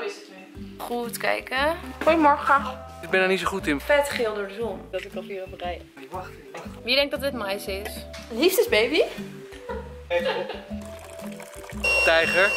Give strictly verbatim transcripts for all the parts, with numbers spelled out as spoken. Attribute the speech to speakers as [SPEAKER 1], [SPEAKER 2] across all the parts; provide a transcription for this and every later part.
[SPEAKER 1] is het nu.
[SPEAKER 2] Goed kijken.
[SPEAKER 1] Goedemorgen.
[SPEAKER 3] Ik ben er niet zo goed in.
[SPEAKER 2] Vet geel door de zon. Dat ik alweer op rij.
[SPEAKER 3] Wacht, wacht.
[SPEAKER 2] Wie denkt dat dit mais is?
[SPEAKER 1] Liefdesbaby?
[SPEAKER 3] Tijger.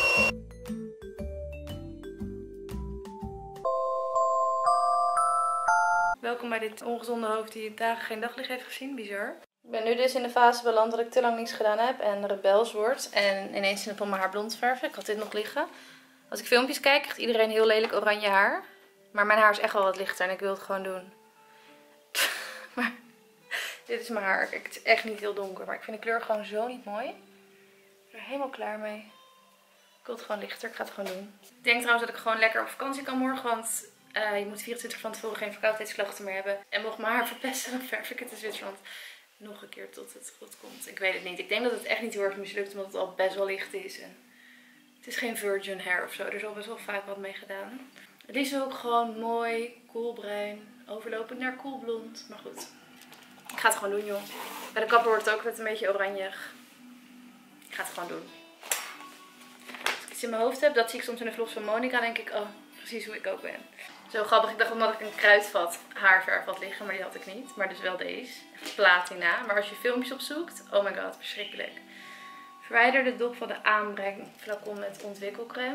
[SPEAKER 2] Welkom bij dit ongezonde hoofd die dagen geen daglicht heeft gezien. Bizar. Ik ben nu dus in de fase beland dat ik te lang niets gedaan heb en rebels word. En ineens zin op om mijn haar blond te verven. Ik had dit nog liggen. Als ik filmpjes kijk, krijgt iedereen heel lelijk oranje haar. Maar mijn haar is echt wel wat lichter en ik wil het gewoon doen. Maar dit is mijn haar. Kijk, het is echt niet heel donker. Maar ik vind de kleur gewoon zo niet mooi. Ik ben er helemaal klaar mee. Ik wil het gewoon lichter. Ik ga het gewoon doen. Ik denk trouwens dat ik gewoon lekker op vakantie kan morgen. Want uh, je moet vierentwintig van tevoren geen verkoudheidsklachten meer hebben. En mocht mijn haar verpesten, dan verf ik het in Zwitserland nog een keer tot het goed komt. Ik weet het niet. Ik denk dat het echt niet heel erg mislukt. Omdat het al best wel licht is. En het is geen virgin hair of zo. Er is al best wel vaak wat mee gedaan. Het is ook gewoon mooi, koelbruin, overlopend naar koelblond. Maar goed, ik ga het gewoon doen, joh. Bij de kapper wordt het ook net een beetje oranjig. Ik ga het gewoon doen. Als ik iets in mijn hoofd heb, dat zie ik soms in de vlogs van Monica, denk ik, oh, precies hoe ik ook ben. Zo grappig, ik dacht omdat ik een kruidvat haarverf had liggen, maar die had ik niet. Maar dus wel deze, platina. Maar als je filmpjes opzoekt, oh my god, verschrikkelijk. Verwijder de dop van de aanbrengflacon met ontwikkelcrème.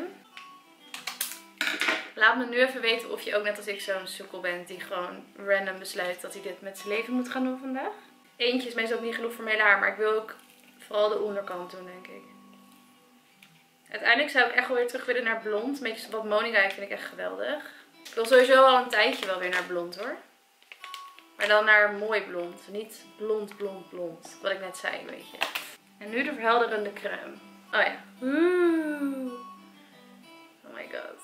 [SPEAKER 2] Laat me nu even weten of je ook net als ik zo'n sukkel bent die gewoon random besluit dat hij dit met zijn leven moet gaan doen vandaag. Eentje is meestal ook niet genoeg voor mijn haar, maar ik wil ook vooral de onderkant doen, denk ik. Uiteindelijk zou ik echt wel weer terug willen naar blond. Een beetje wat Monica heeft, vind ik echt geweldig. Ik wil sowieso al een tijdje wel weer naar blond, hoor. Maar dan naar mooi blond. Niet blond, blond, blond. Wat ik net zei, weet je. En nu de verhelderende crème. Oh ja. Oeh. Oh my god.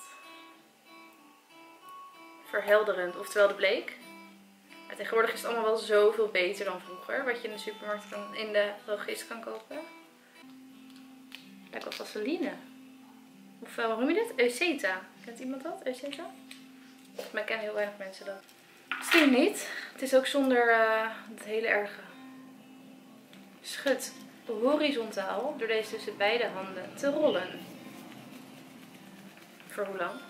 [SPEAKER 2] Verhelderend, oftewel de bleek. Maar tegenwoordig is het allemaal wel zoveel beter dan vroeger. Wat je in de supermarkt kan, in de drogist kan kopen. Kijk, wat vaseline. Of uh, hoe noem je dit? Euceta. Kent iemand dat? Euceta? Volgens mij kennen heel weinig mensen dat. Zie je niet? Het is ook zonder uh, het hele erge. Schud horizontaal door deze tussen beide handen te rollen. Voor hoe lang?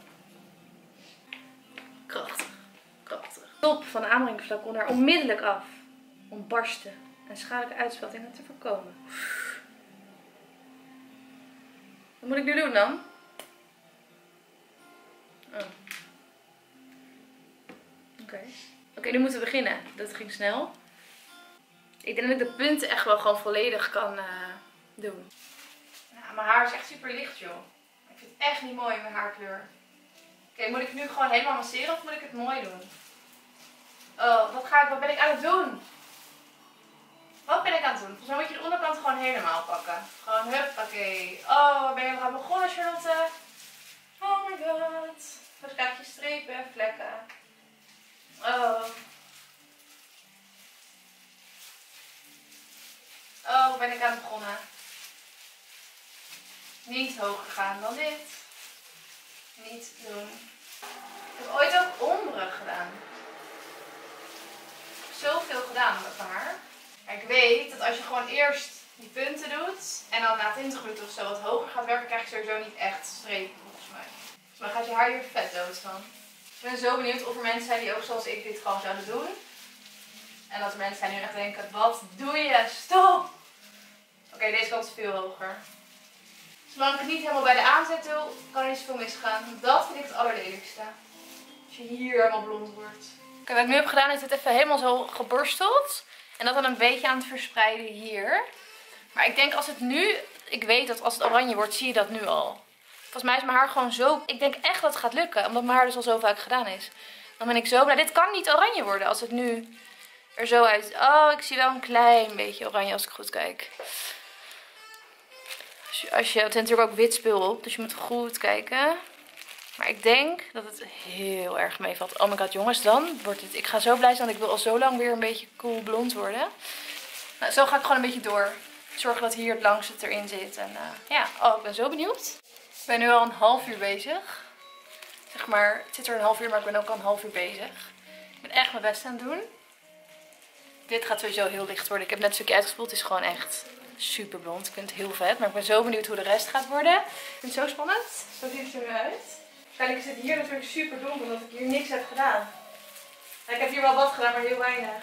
[SPEAKER 2] Krachtig. Krachtig. Top van de aanbrengflacon er onmiddellijk af. Om barsten en schadelijke uitspattingen te voorkomen. Wat moet ik nu doen dan? Oh. Oké. Okay. Oké, okay, nu moeten we beginnen. Dat ging snel. Ik denk dat ik de punten echt wel gewoon volledig kan uh, doen. Nou, mijn haar is echt super licht, joh. Ik vind het echt niet mooi, mijn haarkleur. Oké, okay, moet ik nu gewoon helemaal masseren of moet ik het mooi doen? Oh, wat, ga ik, wat ben ik aan het doen? Wat ben ik aan het doen? Volgens mij moet je de onderkant gewoon helemaal pakken. Gewoon hup, oké. Okay. Oh, waar ben je nog aan begonnen, Charlotte? Oh my god. Dus krijg je strepen en vlekken. Oh. Oh, waar ben ik aan begonnen? Niet hoger gaan dan dit. Niet doen. Ik heb ooit ook ombre gedaan. Ik heb zoveel gedaan met mijn haar. Maar ik weet dat als je gewoon eerst die punten doet en dan na tintelgloed of zo wat hoger gaat werken, krijg je sowieso niet echt strepen volgens mij. Dus dan gaat je haar hier vet dood van. Ik ben zo benieuwd of er mensen zijn die ook zoals ik dit gewoon zouden doen. En dat er mensen zijn die echt denken, wat doe je? Stop! Oké, okay, deze kant is veel hoger. Zolang ik het niet helemaal bij de aanzet doe, kan er niet zoveel misgaan. Dat vind ik het allerlelijkste. Als je hier helemaal blond wordt. Oké, wat ik nu heb gedaan is het even helemaal zo geborsteld. En dat dan een beetje aan het verspreiden hier. Maar ik denk als het nu, ik weet dat als het oranje wordt, zie je dat nu al. Volgens mij is mijn haar gewoon zo, ik denk echt dat het gaat lukken. Omdat mijn haar dus al zo vaak gedaan is. Dan ben ik zo blij. Dit kan niet oranje worden als het nu er zo uit. Oh, ik zie wel een klein beetje oranje als ik goed kijk. Als je, als je, het is natuurlijk ook wit spul op, dus je moet goed kijken. Maar ik denk dat het heel erg meevalt. Oh my god, jongens, dan wordt het... Ik ga zo blij zijn, want ik wil al zo lang weer een beetje cool blond worden. Nou, zo ga ik gewoon een beetje door. Zorgen dat hier het langste erin zit. En uh, ja, oh, ik ben zo benieuwd. Ik ben nu al een half uur bezig. Zeg maar, het zit er een half uur, maar ik ben ook al een half uur bezig. Ik ben echt mijn best aan het doen. Dit gaat sowieso heel licht worden. Ik heb net een stukje uitgespoeld. Het is gewoon echt super blond. Ik vind het heel vet. Maar ik ben zo benieuwd hoe de rest gaat worden. Ik vind het zo spannend. Zo ziet het er nu uit. Waarschijnlijk is het hier natuurlijk super donker omdat ik hier niks heb gedaan. Ik heb hier wel wat gedaan, maar heel weinig.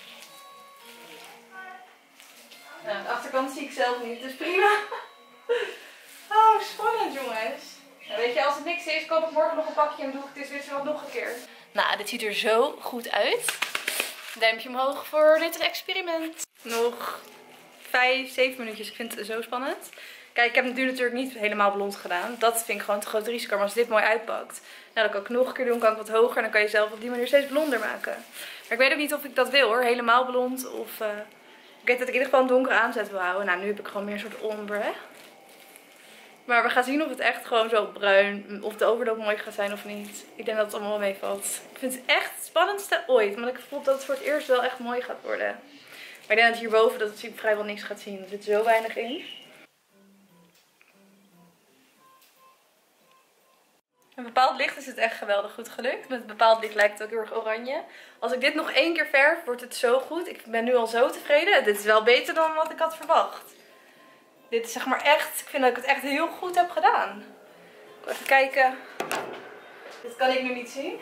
[SPEAKER 2] Nou, de achterkant zie ik zelf niet, dus prima. Oh, spannend jongens. Nou, weet je, als het niks is, koop ik morgen nog een pakje en doe ik het dus wel nog een keer. Nou, dit ziet er zo goed uit. Duimpje omhoog voor dit experiment. Nog vijf, zeven minuutjes. Ik vind het zo spannend. Kijk, ik heb het nu natuurlijk niet helemaal blond gedaan. Dat vind ik gewoon te groot risico. Maar als dit mooi uitpakt, nou, dan kan ik nog een keer doen. Kan ik wat hoger en dan kan je zelf op die manier steeds blonder maken. Maar ik weet ook niet of ik dat wil hoor. Helemaal blond of... Uh... Ik weet dat ik in ieder geval een donkere aanzet wil houden. Nou, nu heb ik gewoon meer een soort ombre. Maar we gaan zien of het echt gewoon zo bruin, of de overloop mooi gaat zijn of niet. Ik denk dat het allemaal wel meevalt. Ik vind het echt het spannendste ooit. Want ik voel dat het voor het eerst wel echt mooi gaat worden. Maar ik denk dat hierboven dat het vrijwel niks gaat zien. Er zit zo weinig in. Met bepaald licht is het echt geweldig goed gelukt. Met bepaald licht lijkt het ook heel erg oranje. Als ik dit nog één keer verf, wordt het zo goed. Ik ben nu al zo tevreden. Dit is wel beter dan wat ik had verwacht. Dit is zeg maar echt, ik vind dat ik het echt heel goed heb gedaan. Ik wil even kijken. Dit kan ik nu niet zien.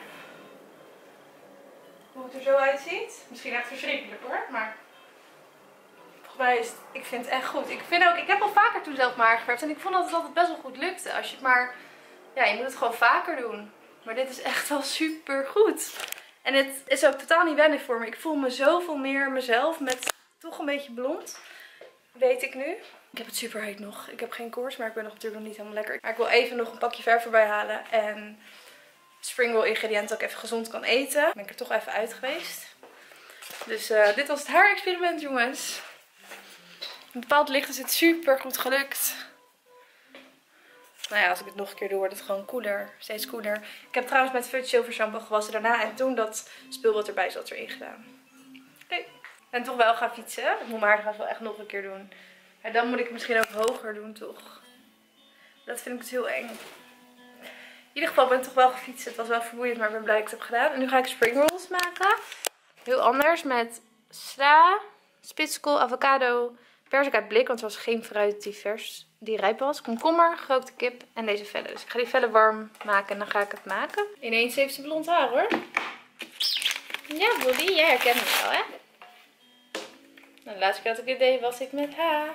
[SPEAKER 2] Hoe het er zo uitziet. Misschien echt verschrikkelijk hoor, maar... Volgens mij is het, ik vind het echt goed. Ik vind ook, ik heb al vaker toen zelf mijn haar geverfd en ik vond dat het altijd best wel goed lukte. Als je het maar, ja, je moet het gewoon vaker doen. Maar dit is echt wel super goed. En het is ook totaal niet wennig voor me. Ik voel me zoveel meer mezelf met toch een beetje blond. Weet ik nu. Ik heb het super heet nog. Ik heb geen koorts, maar ik ben nog natuurlijk nog niet helemaal lekker. Maar ik wil even nog een pakje verf erbij halen. En springroll ingrediënten dat ik even gezond kan eten. Ben ik er toch even uit geweest. Dus uh, dit was het haarexperiment jongens. Een bepaald licht is het super goed gelukt. Nou ja, als ik het nog een keer doe wordt het gewoon koeler. Steeds koeler. Ik heb trouwens met Fudge Silver shampoo gewassen daarna. En toen dat spul wat erbij zat erin gedaan. Oké. Okay. En toch wel gaan fietsen. Ik moet mijn haar trouwens wel echt nog een keer doen. En dan moet ik het misschien ook hoger doen toch. Dat vind ik dus heel eng. In ieder geval ben ik toch wel gefietst. Het was wel vermoeiend, maar ik ben blij dat ik het heb gedaan. En nu ga ik springrolls maken. Heel anders met sla, spitskool, avocado, persik uit blik. Want er was geen fruit die vers, die rijp was. Komkommer, gerookte kip en deze vellen. Dus ik ga die vellen warm maken en dan ga ik het maken. Ineens heeft ze blond haar hoor. Ja, Bolly, jij herkent me wel hè. Nou, de laatste keer dat ik dit deed was ik met haar.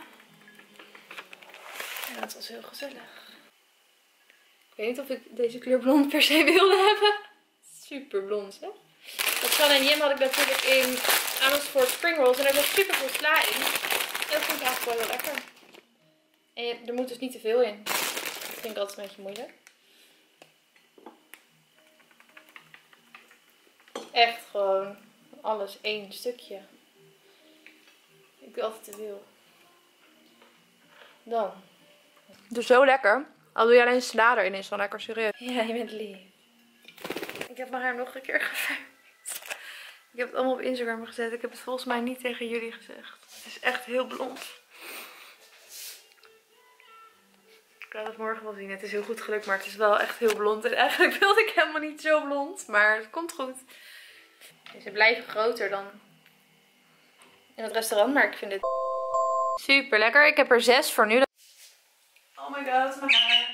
[SPEAKER 2] En dat was heel gezellig. Ik weet niet of ik deze kleur blond per se wilde hebben. Super blond hè. Dat San en Jim had ik natuurlijk in Amersfoort springrolls. En er was super veel sla in. En dat vond ik eigenlijk wel heel lekker. En je, er moet dus niet te veel in. Dat vind ik altijd een beetje moeilijk. Echt gewoon alles één stukje. Ik doe altijd te veel. Dan. Dus zo lekker. Al doe je alleen sla erin, is het wel lekker serieus. Ja, je bent lief. Ik heb mijn haar nog een keer geverfd. Ik heb het allemaal op Instagram gezet. Ik heb het volgens mij niet tegen jullie gezegd. Het is echt heel blond. Ik laat het morgen wel zien. Het is heel goed gelukt, maar het is wel echt heel blond. En eigenlijk wilde ik helemaal niet zo blond. Maar het komt goed. Ze blijven groter dan in het restaurant, maar ik vind dit super lekker. Ik heb er zes voor nu. Oh my god, mijn haar.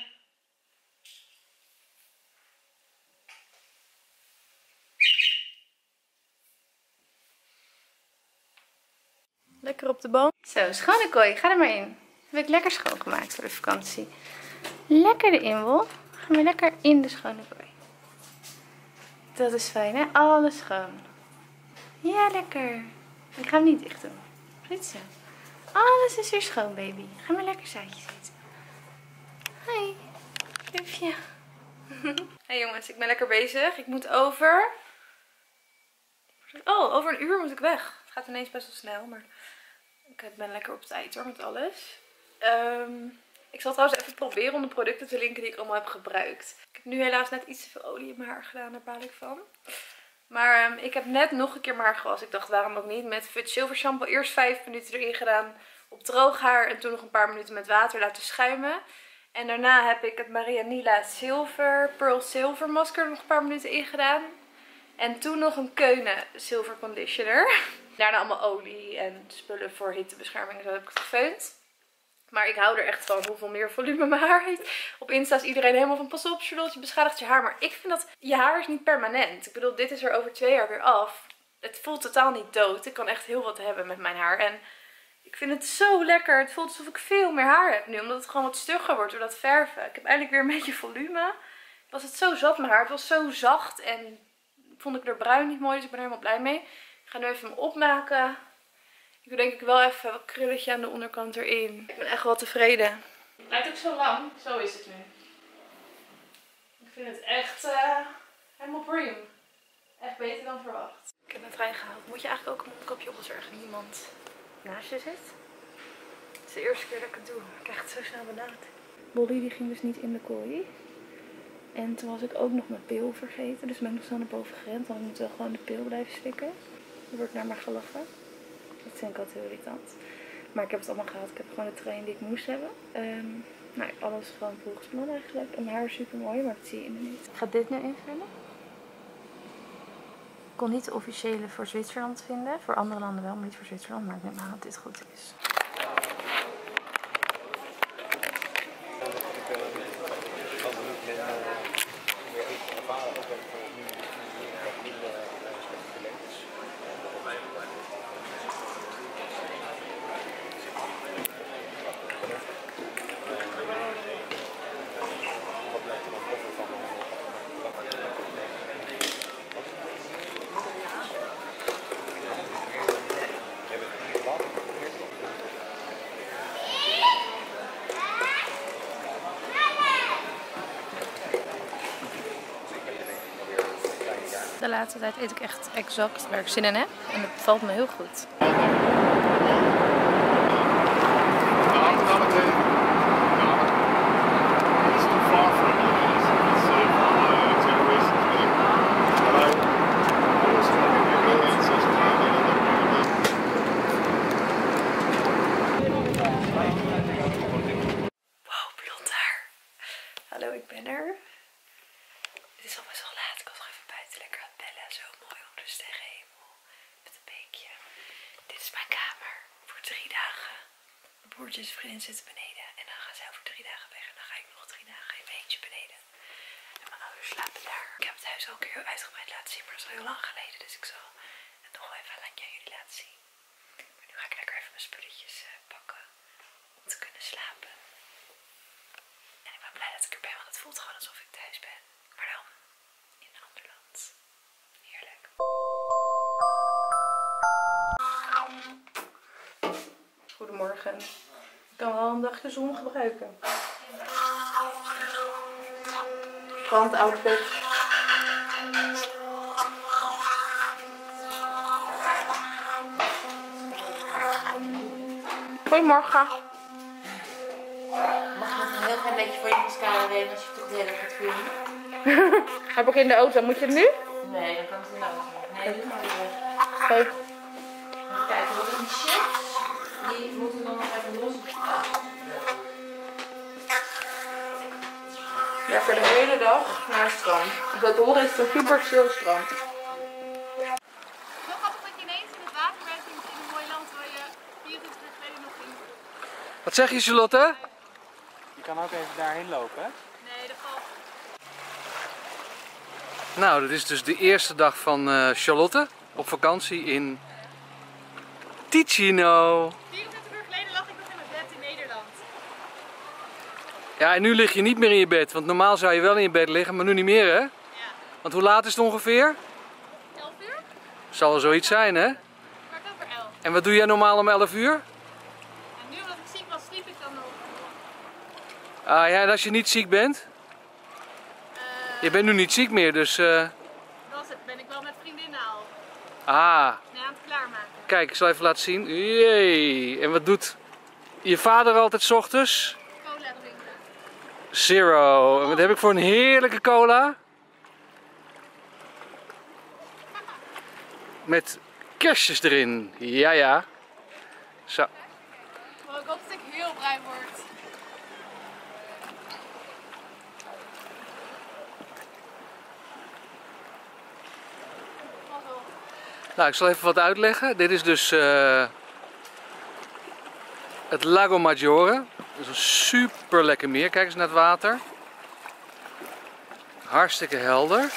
[SPEAKER 2] Lekker op de boom. Zo, schone kooi. Ga er maar in. Heb ik lekker schoongemaakt voor de vakantie. Lekker erin, Wolf. Ga maar lekker in de schone kooi. Dat is fijn, hè? Alles schoon. Ja, lekker. Ik ga hem niet dicht doen. Goed zo. Alles is weer schoon, baby. Ga maar lekker zaadjes eten. Hoi. Liefje. Hey jongens, ik ben lekker bezig. Ik moet over... Oh, over een uur moet ik weg. Het gaat ineens best wel snel, maar... Ik ben lekker op tijd hoor, met alles. Um, ik zal trouwens even proberen om de producten te linken die ik allemaal heb gebruikt. Ik heb nu helaas net iets te veel olie in mijn haar gedaan, daar baal ik van. Maar um, ik heb net nog een keer mijn haar gewassen. Ik dacht, waarom ook niet? Met Fudge Silver shampoo eerst vijf minuten erin gedaan op droog haar. En toen nog een paar minuten met water laten schuimen. En daarna heb ik het Marianela Silver, Pearl Silver masker er nog een paar minuten in gedaan. En toen nog een Keunen Silver Conditioner. Daarna allemaal olie en spullen voor hittebescherming. Zo heb ik het gefeund. Maar ik hou er echt van hoeveel meer volume mijn haar heeft. Op Insta is iedereen helemaal van pas op Charlotte, je beschadigt je haar. Maar ik vind dat je haar is niet permanent. Ik bedoel, dit is er over twee jaar weer af. Het voelt totaal niet dood. Ik kan echt heel wat hebben met mijn haar. En ik vind het zo lekker. Het voelt alsof ik veel meer haar heb nu. Omdat het gewoon wat stugger wordt door dat verven. Ik heb eindelijk weer een beetje volume. Was het zo zat mijn haar. Het was zo zacht. En vond ik er bruin niet mooi. Dus ik ben er helemaal blij mee. Ik ga nu even hem opmaken. Ik doe denk ik wel even een krulletje aan de onderkant erin. Ik ben echt wel tevreden. Het lijkt ook zo lang. Zo is het nu. Ik vind het echt uh, helemaal prima. Echt beter dan verwacht. Ik heb een trein gehaald. Moet je eigenlijk ook een mondkapje op als er echt niemand naast je zit? Het is de eerste keer dat ik het doe. Ik krijg het zo snel benauwd. Bolly die ging dus niet in de kooi. En toen was ik ook nog mijn pil vergeten. Dus ben ik nog snel naar boven gerend. Want ik moet wel gewoon de pil blijven slikken. Er wordt naar me gelachen. Dat vind ik altijd heel irritant. Maar ik heb het allemaal gehad. Ik heb gewoon de trein die ik moest hebben. Um, nou, alles gewoon volgens plan eigenlijk. En mijn haar is super mooi, maar dat zie je in niet. Ik ga dit nu invullen. Ik kon niet de officiële voor Zwitserland vinden. Voor andere landen wel, maar niet voor Zwitserland. Maar ik neem aan dat dit goed is. De laatste tijd eet ik echt exact waar ik zin in heb. En dat valt me heel goed. Wow, blond haar. Hallo, ik ben er. Het is al best wel laat. Ik was nog even buiten lekker aan het bellen. Zo mooi onder de sterrenhemel. Met een beekje. Dit is mijn kamer. Voor drie dagen. Mijn broertje en vriendin zitten beneden. En dan gaan zij voor drie dagen weg. En dan ga ik nog drie dagen in mijn eentje beneden. En mijn ouders slapen daar. Ik heb het huis al een keer heel uitgebreid laten zien. Maar dat is al heel lang geleden. Dus ik zal het nog wel even aan jullie laten zien. Maar nu ga ik lekker even mijn spulletjes uh, pakken. Om te kunnen slapen. En ik ben blij dat ik er ben. Want het voelt gewoon alsof ik thuis ben. Maar dan in een ander land. Heerlijk. Goedemorgen. Ik kan wel een dagje zon gebruiken. Strandoutfit. Goedemorgen.
[SPEAKER 1] Mag ik nog een heel klein beetje voor je mascara nemen als je toch de hele tijd filmt?
[SPEAKER 2] Heb ik in de auto. Moet je het nu?
[SPEAKER 1] Nee, dan kan het in de auto. Nee, doe maar weer.
[SPEAKER 2] Goed.
[SPEAKER 1] Even kijken, wat is die chips? Die moeten dan nog even los.
[SPEAKER 2] Ja, voor de hele dag naar het strand. Dat horen is een super chill strand.
[SPEAKER 4] Heel grappig dat je ineens in het water bent in een mooi land waar je vierentwintig uur geleden nog ging.
[SPEAKER 3] Wat zeg je, Charlotte?
[SPEAKER 5] Je kan ook even daarheen lopen, hè?
[SPEAKER 4] Nee, dat valt.
[SPEAKER 3] Nou, dit is dus de eerste dag van uh, Charlotte op vakantie in Ticino.
[SPEAKER 4] vierentwintig uur geleden lag ik nog in mijn bed in Nederland.
[SPEAKER 3] Ja, en nu lig je niet meer in je bed, want normaal zou je wel in je bed liggen, maar nu niet meer, hè?
[SPEAKER 4] Ja.
[SPEAKER 3] Want hoe laat is het ongeveer?
[SPEAKER 4] elf uur?
[SPEAKER 3] Zal wel zoiets zijn, hè?
[SPEAKER 4] Maar over elf.
[SPEAKER 3] En wat doe jij normaal om elf uur?
[SPEAKER 4] En nu omdat ik ziek was, sliep ik dan nog.
[SPEAKER 3] Ah ja, en als je niet ziek bent?
[SPEAKER 4] Uh,
[SPEAKER 3] Je bent nu niet ziek meer, dus... Uh...
[SPEAKER 4] was het, ben ik wel met vriendinnen al.
[SPEAKER 3] Ah,
[SPEAKER 4] Nee, aan het klaarmaken.
[SPEAKER 3] kijk, ik zal even laten zien. Jee. En wat doet je vader altijd 's ochtends?
[SPEAKER 4] Cola drinken.
[SPEAKER 3] Zero. En wat heb ik voor een heerlijke cola? Met kerstjes erin. Ja, ja. Zo.
[SPEAKER 4] Oh, ik hoop dat ik heel blij word. Mazzel.
[SPEAKER 3] Nou, ik zal even wat uitleggen. Dit is dus uh, het Lago Maggiore. Het is een super lekker meer. Kijk eens naar het water. Hartstikke helder.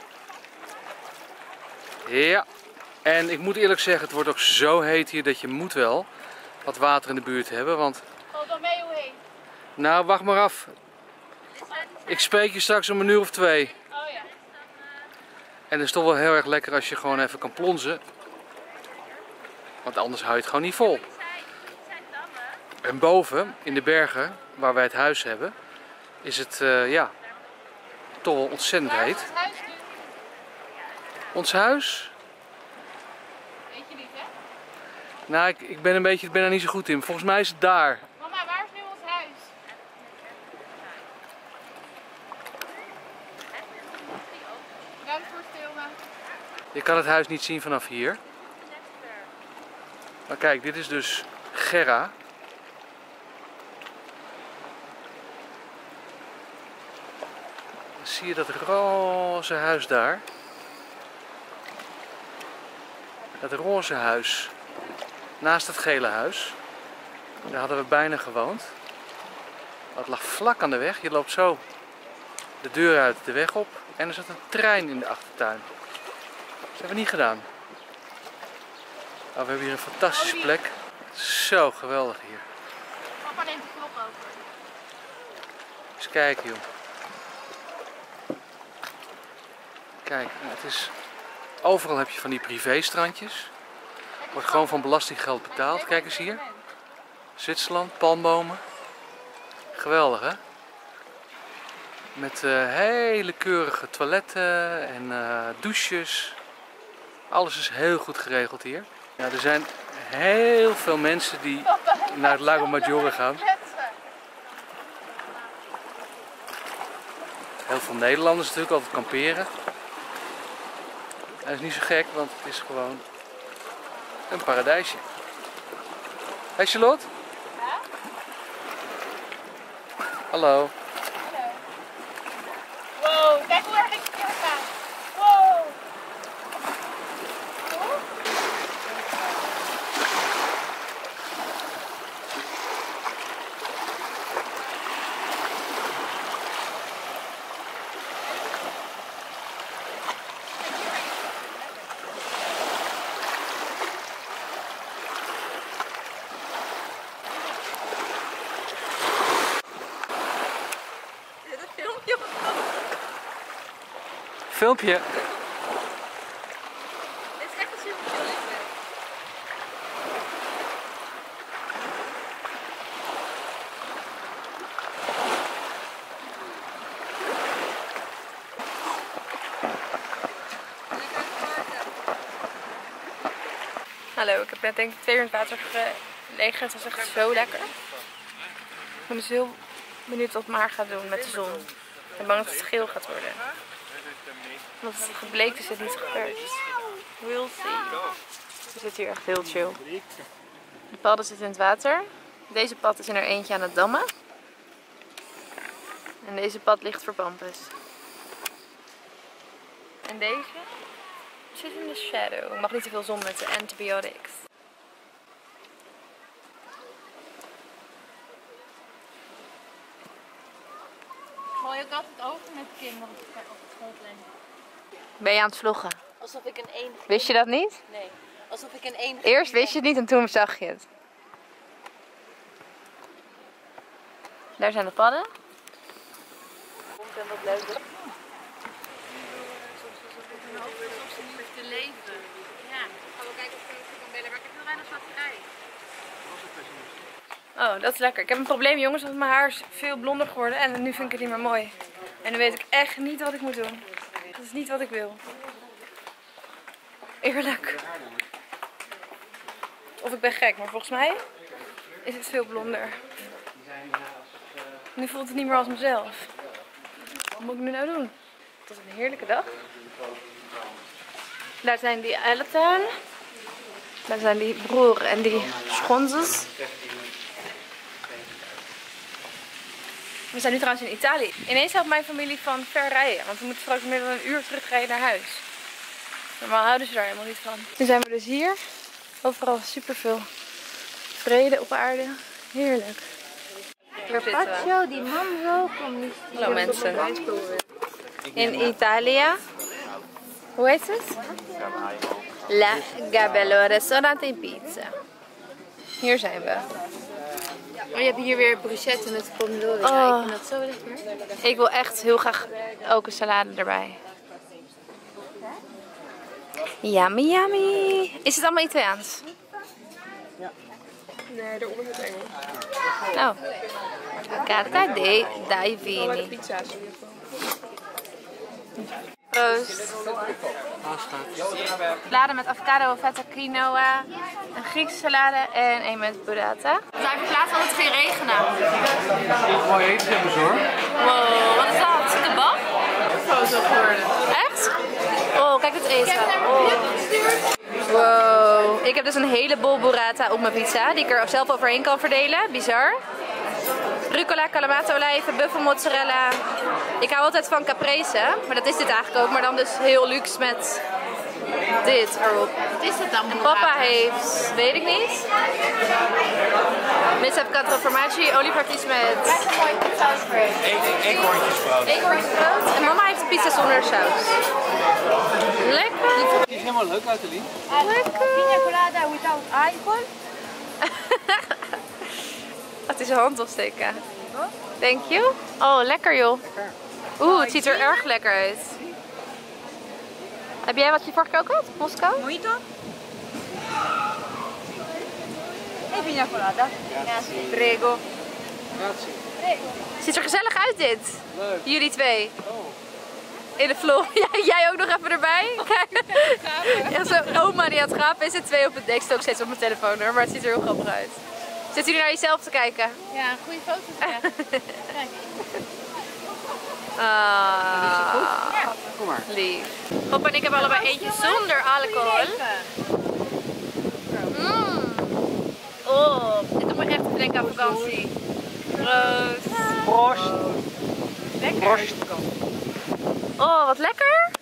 [SPEAKER 3] Ja. En ik moet eerlijk zeggen, het wordt ook zo heet hier dat je moet wel wat water in de buurt hebben. Want...
[SPEAKER 4] Valt dan mee hoe heet?
[SPEAKER 3] Nou, wacht maar af. Ik spreek je straks om een uur of twee.
[SPEAKER 4] Oh ja.
[SPEAKER 3] En het is toch wel heel erg lekker als je gewoon even kan plonzen. Want anders hou je het gewoon niet vol. En boven, in de bergen, waar wij het huis hebben, is het uh, ja, toch wel ontzettend
[SPEAKER 4] Waar is
[SPEAKER 3] heet.
[SPEAKER 4] ons huis nu?
[SPEAKER 3] Ons huis?
[SPEAKER 4] Weet je niet, hè?
[SPEAKER 3] Nou, ik, ik ben een beetje, ik ben er niet zo goed in. Volgens mij is het daar.
[SPEAKER 4] Mama, waar is nu ons huis? Ruim voor stilme.
[SPEAKER 3] Je kan het huis niet zien vanaf hier. Maar kijk, dit is dus Gerra. Dan zie je dat roze huis daar. Dat roze huis. Naast het gele huis. Daar hadden we bijna gewoond. Dat lag vlak aan de weg. Je loopt zo de deur uit, de weg op. En er zat een trein in de achtertuin. Dat hebben we niet gedaan. Oh, we hebben hier een fantastische plek. Zo geweldig hier.
[SPEAKER 4] Papa neemt de klok over.
[SPEAKER 3] Eens kijken, joh. Kijk, het is... Overal heb je van die privéstrandjes. Wordt gewoon van belastinggeld betaald. Kijk eens hier. Zwitserland, palmbomen. Geweldig, hè? Met uh, hele keurige toiletten en uh, douches. Alles is heel goed geregeld hier. Ja, er zijn heel veel mensen die naar het Lago Maggiore gaan. Heel veel Nederlanders natuurlijk, altijd kamperen. Dat is niet zo gek, want het is gewoon een paradijsje. Hey Charlotte?
[SPEAKER 4] Ja?
[SPEAKER 3] Hallo.
[SPEAKER 4] Hallo. Wow, kijk hoe erg ik verkeerd ga. Wow.
[SPEAKER 3] Filmpje.
[SPEAKER 4] Dit is echt een super chill leven.
[SPEAKER 2] Hallo, ik heb net denk ik twee uur in het water gelegen. Het was echt zo lekker. Ik ben dus heel benieuwd wat Maar gaat doen met de zon. Ik ben bang dat het geel gaat worden. Want het gebleekt is het niet gebeurd. We'll see. Het zit hier echt heel chill. De padden zitten in het water. Deze pad is in er eentje aan het dammen. En deze pad ligt voor Pampus. En deze zit in de shadow. Ik mag niet te veel zon met de antibiotics.
[SPEAKER 4] Gooi ik altijd over met kinderen op het schoolplein.
[SPEAKER 2] Ben je aan het vloggen?
[SPEAKER 6] Alsof ik een één...
[SPEAKER 2] Wist je dat niet?
[SPEAKER 6] Nee. Alsof ik een één...
[SPEAKER 2] Eerst wist je het niet en toen zag je het. Daar zijn de padden.
[SPEAKER 6] Komt en wat leuk.
[SPEAKER 4] Soms ze niet te leven. Ja. Gaan we kijken of ik even kan bellen, maar ik heb heel weinig batterij.
[SPEAKER 2] Oh, dat is lekker. Ik heb een probleem jongens, want mijn haar is veel blonder geworden en nu vind ik het niet meer mooi. En nu weet ik echt niet wat ik moet doen. Dat is niet wat ik wil. Eerlijk. Of ik ben gek, maar volgens mij is het veel blonder. Nu voelt het niet meer als mezelf. Wat moet ik nu nou doen? Het was een heerlijke dag. Daar zijn die elten. Daar zijn die broer en die schonzes. We zijn nu trouwens in Italië. Ineens helpt mijn familie van ver rijden, want we moeten straks meer dan een uur terugrijden naar huis. Normaal houden ze daar helemaal niet van. Nu zijn we dus hier. Overal super veel vrede op aarde. Heerlijk. Hier zitten we.
[SPEAKER 7] Carpaccio, die mango, kom niet.
[SPEAKER 2] Hallo mensen. In Italië. Hoe heet het? La Gabello Restaurant in Pizza. Hier zijn we.
[SPEAKER 7] Oh, je hebt hier weer bruschette met pomodoro.
[SPEAKER 2] Oh.
[SPEAKER 7] Ik vind dat zo lekker.
[SPEAKER 2] Ik wil echt heel graag ook een salade erbij. Yummy, yummy. Is het allemaal Italiaans?
[SPEAKER 1] Nee, daaronder het Engels.
[SPEAKER 2] Oh. Carta dei dai vini.
[SPEAKER 1] Pizza's in ieder geval.
[SPEAKER 2] Proost. Salade met avocado, feta, quinoa, een Griekse salade en een met burrata. We zijn verplaatst omdat het ging regenen.
[SPEAKER 3] Mooi eten hebben ze hoor.
[SPEAKER 2] Wow, wat is dat? Kebab?
[SPEAKER 1] Oh, zo geworden.
[SPEAKER 2] Echt? Oh, kijk het eten. Oh. Wow. Ik heb dus een hele bol burrata op mijn pizza, die ik er zelf overheen kan verdelen. Bizar. Rucola, kalamato olijven, buffelmozzarella. Ik hou altijd van caprese, maar dat is dit eigenlijk ook. Maar dan dus heel luxe met dit erop.
[SPEAKER 7] Wat is dat dan?
[SPEAKER 2] En papa heeft, weet ik niet. Mis heb quattro formaggi, olievarkies met
[SPEAKER 5] Eekhoorntjesbrood.
[SPEAKER 2] eekhoornsbrood. En mama heeft een pizza zonder saus. Lekker.
[SPEAKER 5] Die is helemaal leuk uit de lien.
[SPEAKER 7] Pina colada without alcohol.
[SPEAKER 2] Het is een hand opsteken. Thank you. Oh, lekker joh. Oeh, het ziet er erg lekker uit. Heb jij wat je vorige keer ook had? Moskou?
[SPEAKER 7] Mojito? E pina colada. Prego.
[SPEAKER 5] Grazie.
[SPEAKER 2] Ziet er gezellig uit dit.
[SPEAKER 5] Leuk.
[SPEAKER 2] Jullie twee.
[SPEAKER 5] Oh.
[SPEAKER 2] In de vlog. Ja, jij ook nog even erbij. Kijk. Ja, zo, oma die aan het gapen is. En twee op het dek. Ik sta ook steeds op mijn telefoon hoor. Maar het ziet er heel grappig uit. Zitten jullie naar jezelf te kijken?
[SPEAKER 7] Ja, een goede foto te krijgen. Kijk.
[SPEAKER 2] Ah,
[SPEAKER 5] Kom maar.
[SPEAKER 2] lief. Papa en ik hebben allebei eentje zonder alcohol. Mm. Oh, dit doet me echt even denken aan vakantie. Proost.
[SPEAKER 5] Proost.
[SPEAKER 2] Lekker.
[SPEAKER 5] Proost.
[SPEAKER 2] Oh, wat lekker.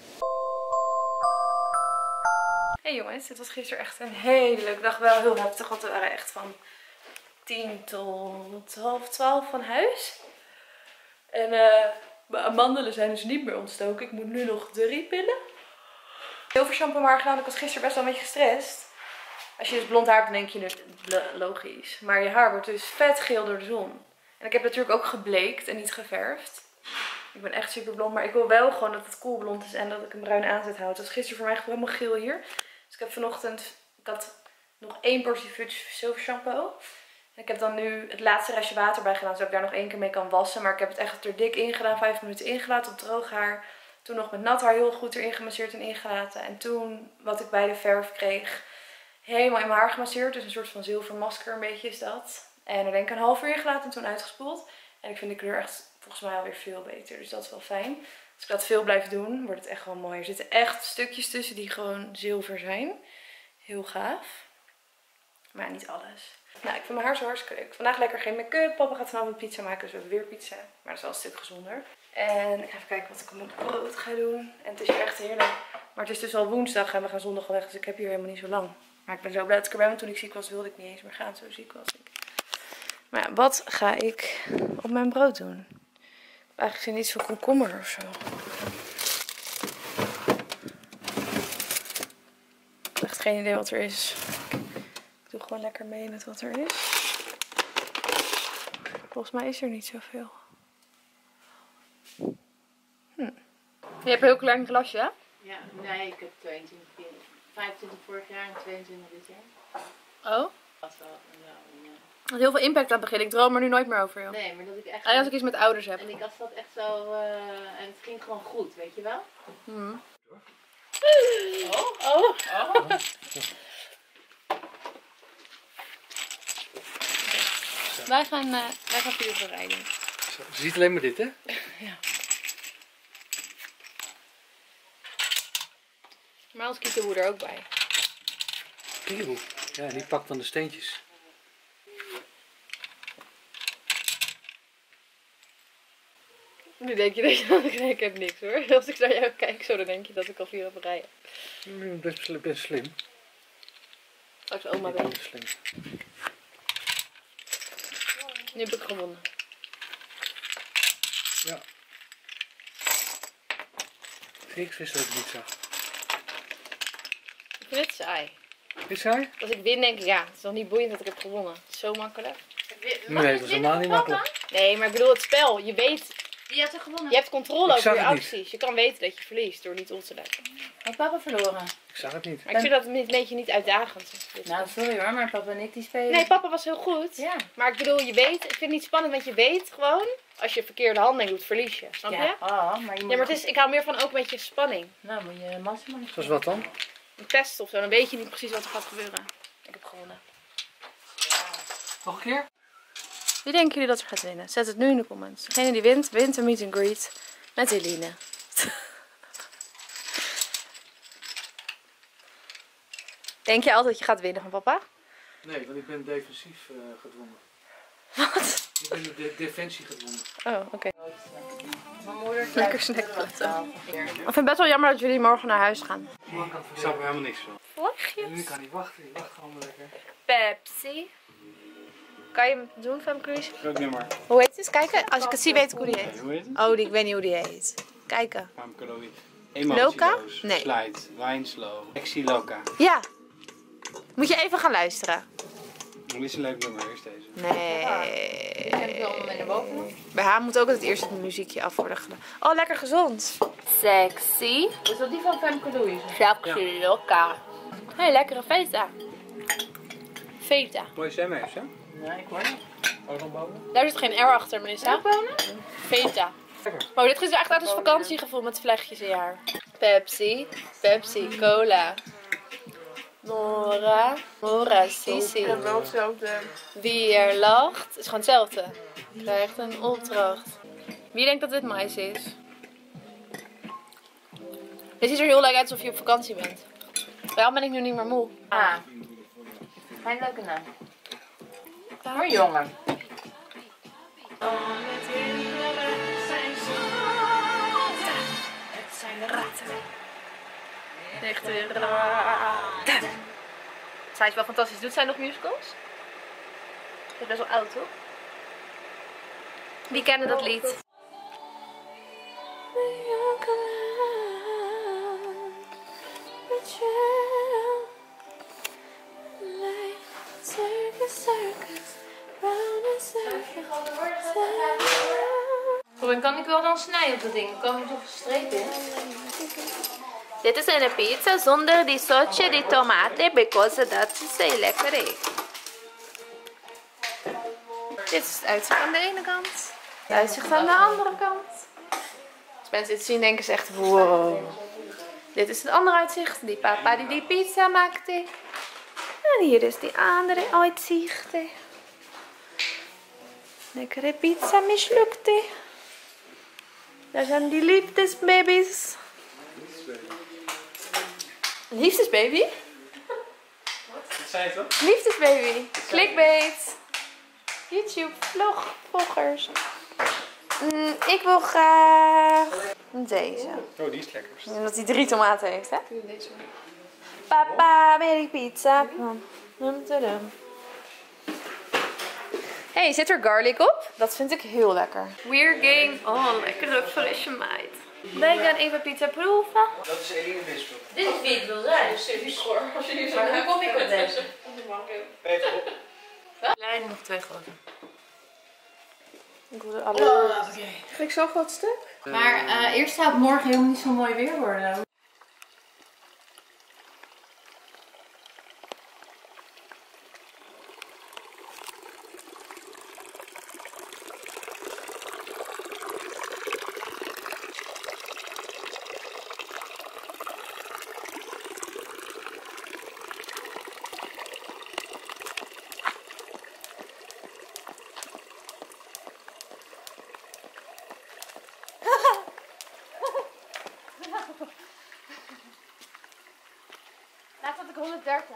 [SPEAKER 2] Hey jongens, het was gisteren echt een hele leuke dag. Wel heel heftig, want we waren echt van tien tot half twaalf van huis. En uh, mijn amandelen zijn dus niet meer ontstoken. Ik moet nu nog drie pillen. Heel veel shampoo maar gedaan. Ik was gisteren best wel een beetje gestrest. Als je dus blond haar hebt, dan denk je nu, logisch. Maar je haar wordt dus vet geel door de zon. En ik heb natuurlijk ook gebleekt en niet geverfd. Ik ben echt super blond, maar ik wil wel gewoon dat het cool blond is en dat ik een bruin aanzet houd. Het was gisteren voor mij gewoon helemaal geel hier. Dus ik heb vanochtend, ik had nog één portie Fuji Silver shampoo. En ik heb dan nu het laatste restje water bij gedaan, zodat ik daar nog één keer mee kan wassen. Maar ik heb het echt er dik in gedaan, vijf minuten ingelaten op droog haar. Toen nog met nat haar heel goed erin gemasseerd en ingelaten. En toen, wat ik bij de verf kreeg, helemaal in mijn haar gemasseerd. Dus een soort van zilvermasker een beetje is dat. En er denk ik een half uur ingelaten en toen uitgespoeld. En ik vind de kleur echt volgens mij alweer veel beter. Dus dat is wel fijn. Als ik dat veel blijf doen, wordt het echt wel mooi. Er zitten echt stukjes tussen die gewoon zilver zijn. Heel gaaf. Maar niet alles. Nou, ik vind mijn haar zo hartstikke leuk. Vandaag lekker geen make-up. Papa gaat vanavond pizza maken, dus we hebben weer pizza. Maar dat is wel een stuk gezonder. En ik ga even kijken wat ik met mijn brood ga doen. En het is hier echt heerlijk. Maar het is dus al woensdag en we gaan zondag weg. Dus ik heb hier helemaal niet zo lang. Maar ik ben zo blij dat ik er ben. Want toen ik ziek was, wilde ik niet eens meer gaan. Zo ziek was ik. Maar ja, wat ga ik op mijn brood doen? Ik heb eigenlijk zin in iets van komkommer of zo. Ik heb echt geen idee wat er is. Ik doe gewoon lekker mee met wat er is. Volgens mij is er niet zoveel. Hm. Je hebt een heel klein glasje, hè?
[SPEAKER 6] Ja, nee, ik heb tweeëntwintig, vijfentwintig vorig jaar en tweeëntwintig dit jaar.
[SPEAKER 2] Oh?
[SPEAKER 6] Dat wel, ja, ja.
[SPEAKER 2] Het had heel veel impact aan het begin. Ik droom er nu nooit meer over, joh.
[SPEAKER 6] Nee, maar dat ik echt...
[SPEAKER 2] Alleen als ik iets met ouders heb.
[SPEAKER 6] En ik had dat echt zo... Uh, en het ging gewoon goed, weet je wel?
[SPEAKER 2] Hm.
[SPEAKER 6] Oh, oh. oh.
[SPEAKER 2] Wij gaan, uh, wij gaan vuur rijden.
[SPEAKER 3] Zo, je ziet alleen maar dit, hè?
[SPEAKER 2] Ja. Maar als kiekeboe er ook bij.
[SPEAKER 3] Kiekeboe. Ja, die pakt dan de steentjes.
[SPEAKER 2] Nu denk je dat je dat ik denk, ik heb niks hoor. Als ik naar jou kijk zo, dan denk je dat ik al vier heb rijden.
[SPEAKER 3] Best, best slim.
[SPEAKER 2] Straks oma ben.
[SPEAKER 3] Best slim.
[SPEAKER 2] Nu heb ik gewonnen.
[SPEAKER 3] Ja. Ik wist dat ik het niet zag.
[SPEAKER 2] Ik vind het saai.
[SPEAKER 3] Is hij?
[SPEAKER 2] Als ik win denk ik, ja, het is nog niet boeiend dat ik heb gewonnen. Het is zo makkelijk.
[SPEAKER 3] Nee, dat is helemaal niet makkelijk.
[SPEAKER 2] Nee, maar ik bedoel het spel. Je weet,
[SPEAKER 6] Wie had er gewonnen?
[SPEAKER 2] je hebt controle
[SPEAKER 3] Ik
[SPEAKER 2] over
[SPEAKER 3] zag
[SPEAKER 2] je
[SPEAKER 3] het niet.
[SPEAKER 2] acties. Je kan weten dat je verliest door niet op te letten.
[SPEAKER 6] Had papa verloren?
[SPEAKER 3] Ik zag het niet.
[SPEAKER 2] Maar ik vind dat een beetje niet uitdagend.
[SPEAKER 6] Nou, sorry hoor, maar papa en ik die spelen.
[SPEAKER 2] Nee, papa was heel goed.
[SPEAKER 6] Ja.
[SPEAKER 2] Maar ik bedoel, je weet, ik vind het niet spannend, want je weet gewoon, als je verkeerde handeling doet, verlies je. Snap je?
[SPEAKER 6] Ja, oh, maar je moet...
[SPEAKER 2] Ja, maar het is, ik hou meer van ook een beetje spanning.
[SPEAKER 6] Nou, moet je maximaal...
[SPEAKER 3] Zoals wat dan?
[SPEAKER 2] Een test of zo, dan weet je niet precies wat er gaat gebeuren. Ik heb gewonnen.
[SPEAKER 3] Nog een keer?
[SPEAKER 2] Wie denken jullie dat er gaat winnen? Zet het nu in de comments. Degene die wint, wint een meet and greet met Eline. Denk je altijd dat je gaat winnen van papa?
[SPEAKER 3] Nee, want ik ben defensief uh, gedwongen.
[SPEAKER 2] Wat?
[SPEAKER 3] Ik ben de de defensie gedwongen.
[SPEAKER 2] Oh, oké. Okay.
[SPEAKER 6] Mijn moeder...
[SPEAKER 2] Lekker snackplatten. Ik vind het best wel jammer dat jullie morgen naar huis gaan.
[SPEAKER 3] Ik snap er helemaal niks van.
[SPEAKER 2] Vlogjes.
[SPEAKER 3] Nu kan niet wachten, ik wacht gewoon lekker.
[SPEAKER 2] Pepsi. Kan je hem doen, Femke Louise?
[SPEAKER 5] Welk nummer?
[SPEAKER 2] Hoe heet het? Kijken. Als ik het zie, weet ik hoe die heet.
[SPEAKER 5] Hoe heet het?
[SPEAKER 2] Oh, die, ik weet niet hoe die heet. Kijken.
[SPEAKER 5] Femke Louise.
[SPEAKER 2] Loka?
[SPEAKER 5] Emotieloos.
[SPEAKER 2] Nee.
[SPEAKER 5] Slide. Wijnslow. Exi Loka.
[SPEAKER 2] Ja. Moet je even gaan luisteren.
[SPEAKER 5] Hoe is een leuk nummer? Eerst deze.
[SPEAKER 2] Nee.
[SPEAKER 6] Heb je allemaal mee naar boven?
[SPEAKER 2] Bij haar moet ook het eerst het muziekje af worden gedaan. Oh, lekker gezond. Sexy.
[SPEAKER 6] Is dat die van Femke Louise?
[SPEAKER 2] Sexy Loka. Hé, hey, lekkere feta. Feta.
[SPEAKER 5] Mooie stem heeft ze.
[SPEAKER 6] Nee, ik hoor niet.
[SPEAKER 3] Ook nog boven?
[SPEAKER 2] Daar zit geen R achter, Melissa. Feta. Oh, dit is echt uit als vakantiegevoel met vlechtjes in je haar. Pepsi. Pepsi. Cola. Mora. Mora. Sisi.
[SPEAKER 7] wel hetzelfde.
[SPEAKER 2] Wie er lacht, is gewoon hetzelfde. Krijgt een opdracht. Wie denkt dat dit mais is? Dit ziet er heel leuk uit alsof je op vakantie bent. Waarom ben ik nu niet meer moe?
[SPEAKER 6] Ah. Geen leuke naam. Voor jongen.
[SPEAKER 2] Het zijn de ratten. Echte ratten. Zij is wel fantastisch. Doet zij nog musicals? Dat is best wel oud, toch? Wie kennen dat lied?
[SPEAKER 6] Robin, kan ik wel dan snijden op dat ding? Kan ik toch streep in?
[SPEAKER 2] Dit is een pizza zonder die sausje die tomaten, because dat is heel lekker. Dit is het uitzicht aan de ene kant. Het uitzicht aan de andere kant. Als mensen dit zien denken ze echt wow. Dit is het andere uitzicht. Die papa die die pizza maakte. En hier is die andere uitzicht. Lekkere pizza mislukte. Daar zijn die liefdesbaby's. Liefdesbaby?
[SPEAKER 5] Wat zei je toch?
[SPEAKER 2] Liefdesbaby. Clickbait. YouTube vlog vloggers. Mm, ik wil graag deze.
[SPEAKER 5] Oh, die is lekker.
[SPEAKER 2] Omdat hij drie tomaten heeft, hè? Papa, wil ik pizza? Hey, zit er garlic op? Dat vind ik heel lekker. We're gang. Oh, lekkere frisse meid. Wij gaan even pizza proeven.
[SPEAKER 3] Dat is Eline Wisper.
[SPEAKER 6] Dit is wie het wil zijn.
[SPEAKER 1] Dus dit is schor. Als jullie zo
[SPEAKER 6] Maar hoe kom ik op deze?
[SPEAKER 5] Peter op.
[SPEAKER 6] Kleine, nog twee grote.
[SPEAKER 2] Ik wil er alle...
[SPEAKER 7] Ga ik zo wat stuk?
[SPEAKER 6] Maar uh, eerst zou het morgen helemaal niet zo mooi weer worden.
[SPEAKER 2] Laat dat ik honderddertig.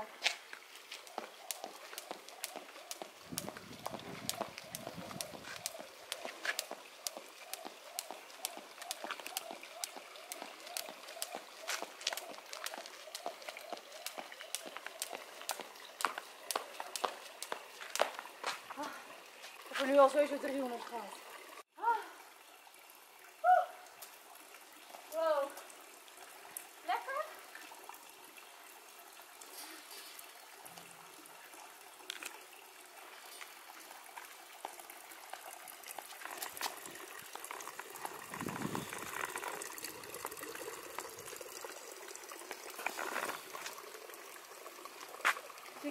[SPEAKER 2] Ik heb er nu al sowieso driehonderd gehad.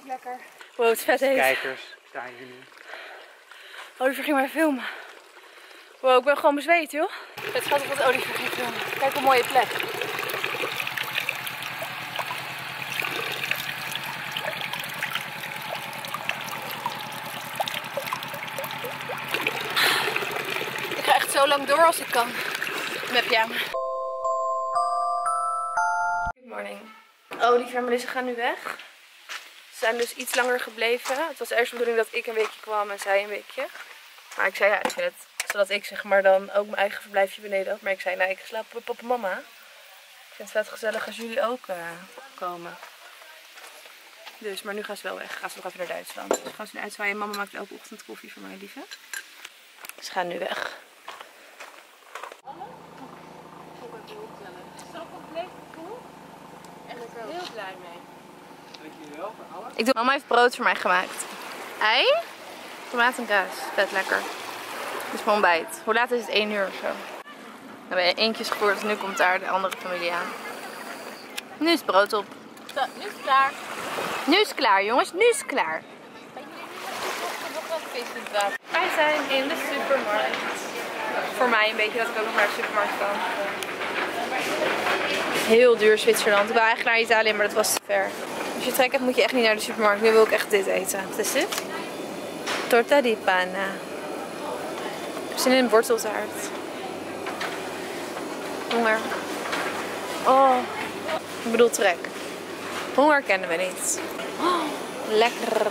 [SPEAKER 7] niet lekker.
[SPEAKER 2] Wow, het is vet heet.
[SPEAKER 5] Kijkers staan hier nu.
[SPEAKER 2] Oliver ging mij filmen. Wow, ik ben gewoon bezweet, joh. Het gaat op wat Oliver ging filmen. Kijk een mooie plek. Ik ga echt zo lang door als ik kan. Met pyjama. Good morning. Oliver en Melissa gaan nu weg. Ze zijn dus iets langer gebleven. Het was eerst de bedoeling dat ik een weekje kwam en zij een weekje. Maar ik zei ja, ik vind het zodat ik zeg maar dan ook mijn eigen verblijfje beneden had. Maar ik zei nee, ik slaap bij papa en mama. Ik vind het vet gezellig als jullie ook uh, komen. Dus, maar nu gaan ze wel weg. Gaan ze nog even naar Duitsland. Dus gaan ze nu uitzwaaien. Mama maakt elke ochtend koffie voor mij, lieve. Ze gaan nu weg.
[SPEAKER 6] Zo compleet gevoel. Echt heel blij mee.
[SPEAKER 5] Dankjewel voor alles.
[SPEAKER 2] Ik doe, mama heeft brood voor mij gemaakt. Ei, tomaat en kaas. Vet lekker. Dit is mijn ontbijt. Hoe laat is het? één uur of zo. We hebben eentjes gevoerd, dus nu komt daar de andere familie aan. Nu is het brood op.
[SPEAKER 6] Zo, nu is het klaar.
[SPEAKER 2] Nu is het klaar, jongens. Nu is het klaar.
[SPEAKER 6] Gaan jullie nu nog een vis in het water?
[SPEAKER 2] Wij zijn in de supermarkt. Voor mij een beetje dat ik ook nog naar de supermarkt kan. Heel duur Zwitserland. Ik wou eigenlijk naar Italië, maar dat was te ver. Als je trek hebt moet je echt niet naar de supermarkt. Nu wil ik echt dit eten. Wat is dit? Torta di panna. Ik heb zin in een worteltaart. Honger. Oh. Ik bedoel trek. Honger kennen we niet. Oh, lekker.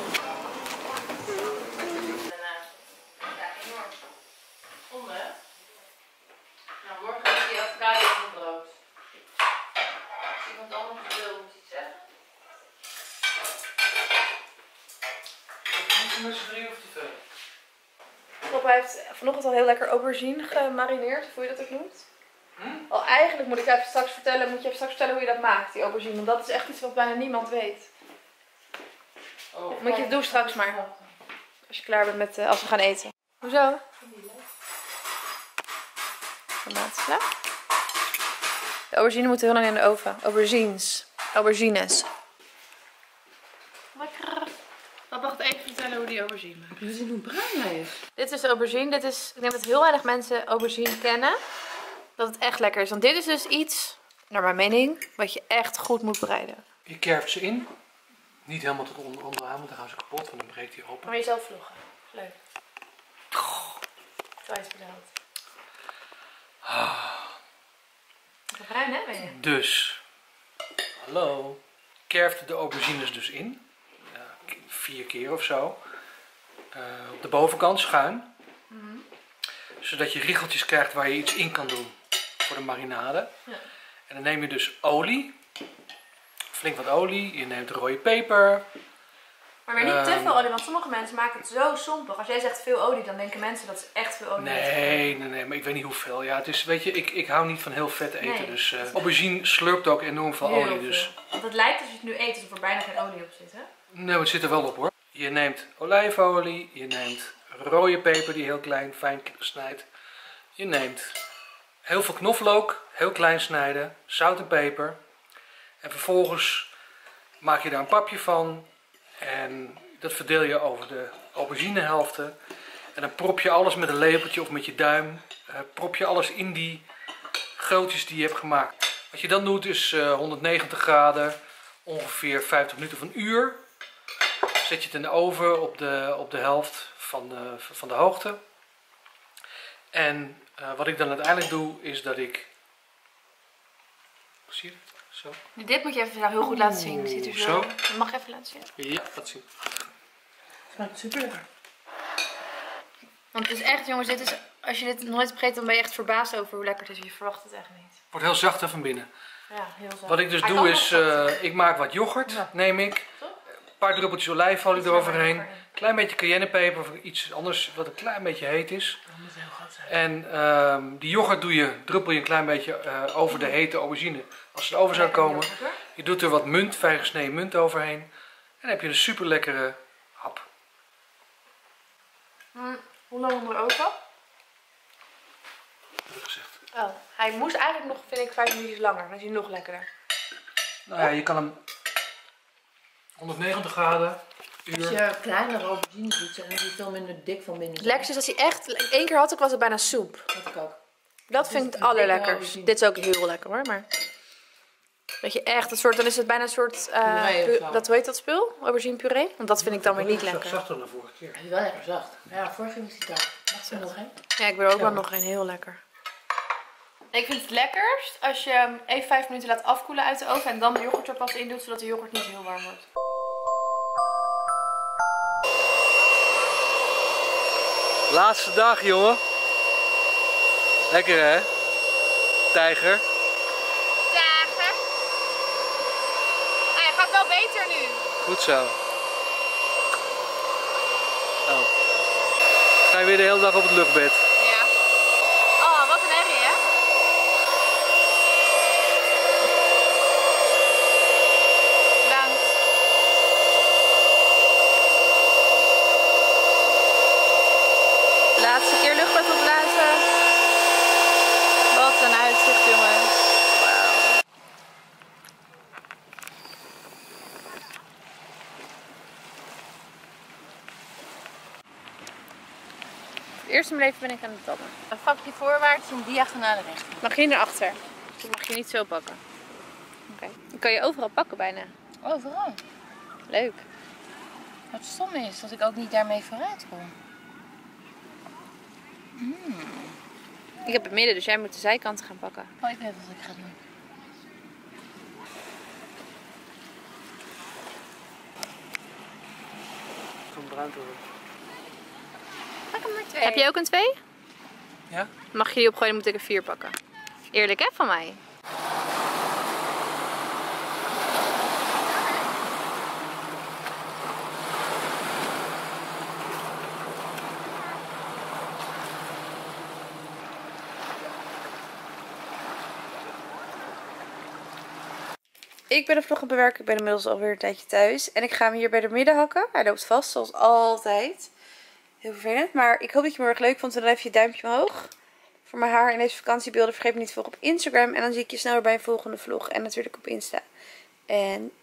[SPEAKER 6] Nou, morgen is die avocado van brood. Als iemand anders wil, moet iets zeggen.
[SPEAKER 3] Met z'n drie of te veel?
[SPEAKER 2] Papa heeft vanochtend al heel lekker aubergine gemarineerd, hoe je dat ook noemt.
[SPEAKER 3] Hm?
[SPEAKER 2] Al eigenlijk moet ik even straks vertellen, moet je even straks vertellen hoe je dat maakt, die aubergine. Want dat is echt iets wat bijna niemand weet.
[SPEAKER 3] Oh.
[SPEAKER 2] Moet je het doen straks maar. Als je klaar bent met, uh, als we gaan eten. Hoezo? Tomaatensla. De aubergine moet heel lang in de oven. Aubergines. Aubergines. Lekker. Papa gaat even vertellen hoe die aubergine maakt.
[SPEAKER 6] We zien hoe bruin hij is.
[SPEAKER 2] Dit is de aubergine. Dit is, ik denk dat heel weinig mensen aubergine kennen. Dat het echt lekker is. Want dit is dus iets, naar mijn mening, wat je echt goed moet bereiden.
[SPEAKER 3] Je kerft ze in. Niet helemaal tot onder onderaan, want dan gaan ze kapot, want dan breekt die open.
[SPEAKER 2] Maar jezelf vloggen. Leuk. Twice bedaald. Wat bruin hè ben je?
[SPEAKER 3] Dus, hallo. Kerft de aubergines dus in. Uh, vier keer of zo. Uh, op de bovenkant schuin.
[SPEAKER 2] Mm-hmm.
[SPEAKER 3] Zodat je riegeltjes krijgt waar je iets in kan doen voor de marinade.
[SPEAKER 2] Ja.
[SPEAKER 3] En dan neem je dus olie. Flink wat olie. Je neemt rode peper.
[SPEAKER 2] Maar weer niet te
[SPEAKER 3] Um,
[SPEAKER 2] veel olie, want sommige mensen maken het zo sompig. Als jij zegt veel olie, dan denken mensen dat ze echt veel olie hebben.
[SPEAKER 3] Nee, nee, nee, maar ik weet niet hoeveel. Ja, het is, weet je, ik, ik hou niet van heel vet eten.
[SPEAKER 2] Nee.
[SPEAKER 3] Dus uh, aubergine slurpt ook enorm veel
[SPEAKER 2] Heel
[SPEAKER 3] olie.
[SPEAKER 2] veel.
[SPEAKER 3] Dus
[SPEAKER 2] Want het lijkt als je het nu eet alsof er bijna geen olie op zit, hè?
[SPEAKER 3] nee, het zit er wel op hoor. Je neemt olijfolie, je neemt rode peper die je heel klein, fijn snijdt. Je neemt heel veel knoflook, heel klein snijden, zout en peper. En vervolgens maak je daar een papje van. En dat verdeel je over de auberginehelften. En dan prop je alles met een lepeltje of met je duim. Uh, prop je alles in die gootjes die je hebt gemaakt. Wat je dan doet is uh, honderdnegentig graden, ongeveer vijftig minuten of een uur. Zet je het in de oven op de, op de helft van de, van de hoogte. En uh, wat ik dan uiteindelijk doe is dat ik... Zie je het? Zo.
[SPEAKER 2] Dit moet je even heel goed laten zien. Ziet u zo?
[SPEAKER 3] Zo.
[SPEAKER 2] Dat mag je even laten zien.
[SPEAKER 3] Ja, dat zie ik.
[SPEAKER 5] Het smaakt super lekker.
[SPEAKER 2] Want het is echt, jongens, dit is, als je dit nooit hebt gegeten, dan ben je echt verbaasd over hoe lekker het is. Je verwacht het echt niet.
[SPEAKER 3] Wordt heel zacht van binnen.
[SPEAKER 2] Ja, heel zacht.
[SPEAKER 3] Wat ik dus
[SPEAKER 2] Hij
[SPEAKER 3] doe
[SPEAKER 2] kan
[SPEAKER 3] is,
[SPEAKER 2] nog zachter.
[SPEAKER 3] uh, ik maak wat yoghurt,
[SPEAKER 2] Ja.
[SPEAKER 3] neem ik. Een paar druppeltjes olijfolie eroverheen. Klein beetje cayennepeper of iets anders wat een klein beetje heet is.
[SPEAKER 5] Dat moet heel goed zijn.
[SPEAKER 3] En um, die yoghurt doe je, druppel je een klein beetje uh, over de hete aubergine. Als het over zou komen. Je doet er wat munt, fijn gesneden munt overheen. En dan heb je een super lekkere hap.
[SPEAKER 2] Hm, hoe lang onder oven?
[SPEAKER 3] Goed gezegd.
[SPEAKER 2] Oh, hij moest eigenlijk nog, vind ik, vijf minuutjes langer. Dan is hij nog lekkerder.
[SPEAKER 3] Nou ja, je kan hem honderdnegentig graden.
[SPEAKER 1] Als
[SPEAKER 3] Uur.
[SPEAKER 1] je kleinere aubergines doet, zijn die veel minder dik van binnen.
[SPEAKER 2] Het lekkerste is als hij echt... Eén keer had ik, was het bijna soep.
[SPEAKER 1] Dat ik ook.
[SPEAKER 2] Dat
[SPEAKER 1] is
[SPEAKER 2] vind ik
[SPEAKER 1] een
[SPEAKER 2] het allerlekkers.
[SPEAKER 1] dikke aubergine.
[SPEAKER 2] Dit is ook heel lekker hoor, maar... Dat je echt een soort... Dan is het bijna een soort... eh,
[SPEAKER 1] Puree of
[SPEAKER 2] pu-
[SPEAKER 1] zo.
[SPEAKER 2] dat, hoe heet dat spul? Aubergine puree? Want dat vind ik dan weer niet lekker.
[SPEAKER 3] Zachter dan de vorige keer.
[SPEAKER 1] Hij is wel lekker zacht. Ja, vorige was hij daar. Mag er nog één?
[SPEAKER 2] Ja, ik wil er ook
[SPEAKER 1] Ja.
[SPEAKER 2] wel nog een heel lekker. Ik vind het lekkerst als je hem even vijf minuten laat afkoelen uit de oven en dan de yoghurt er pas in doet, zodat de yoghurt niet heel warm wordt.
[SPEAKER 3] Laatste dag, jongen. Lekker, hè? Tijger.
[SPEAKER 4] Dagen. Nou, hij gaat wel beter nu.
[SPEAKER 3] Goed zo. Oh. Ga je weer de hele dag op het luchtbed?
[SPEAKER 4] Ja. Oh, wat een herrie, hè?
[SPEAKER 2] Bedankt. Laatste keer luchtbed opblazen. Wat een uitzicht, jongens. Wauw. Voor het eerst in mijn leven ben ik aan het dammen.
[SPEAKER 1] Een vakje voorwaarts en diagonale rechts.
[SPEAKER 2] Mag je erachter? Dus mag je niet zo pakken. Oké. Dan kan je overal pakken bijna.
[SPEAKER 1] Overal.
[SPEAKER 2] Leuk.
[SPEAKER 1] Wat stom is, dat ik ook niet daarmee vooruit kom.
[SPEAKER 2] Ik heb het midden, dus jij moet de zijkanten gaan pakken.
[SPEAKER 1] Oh, ik weet wat ik ga doen.
[SPEAKER 5] Zo'n bruin te worden.
[SPEAKER 2] Pak hem maar twee. Heb je ook een twee?
[SPEAKER 3] Ja.
[SPEAKER 2] Mag je die opgooien, dan moet ik er vier pakken. Eerlijk hè, van mij. Ik ben de vlog aan het bewerken. Ik ben inmiddels alweer een tijdje thuis. En ik ga hem hier bij de midden hakken. Hij loopt vast, zoals altijd. Heel vervelend. Maar ik hoop dat je me erg leuk vond. En dan even je duimpje omhoog. Voor mijn haar in deze vakantiebeelden. Vergeet me niet te volgen op Instagram. En dan zie ik je snel weer bij een volgende vlog. En natuurlijk op Insta. En